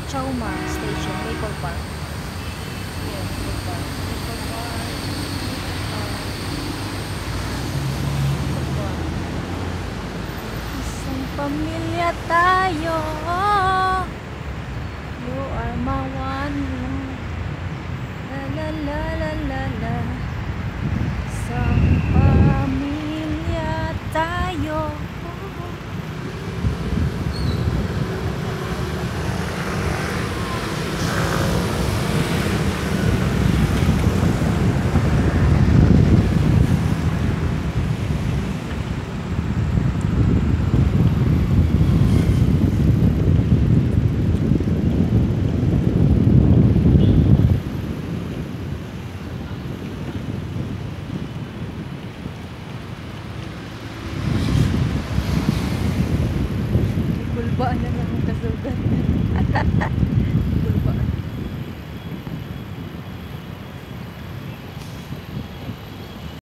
Chauma Station, Maple Park. Yan, Maple Park. Maple Park. Maple Park. Isang pamilya tayo. You are my one. La la la la la la. Isang pamilya tayo. Kulbaan na lang ang kasugat.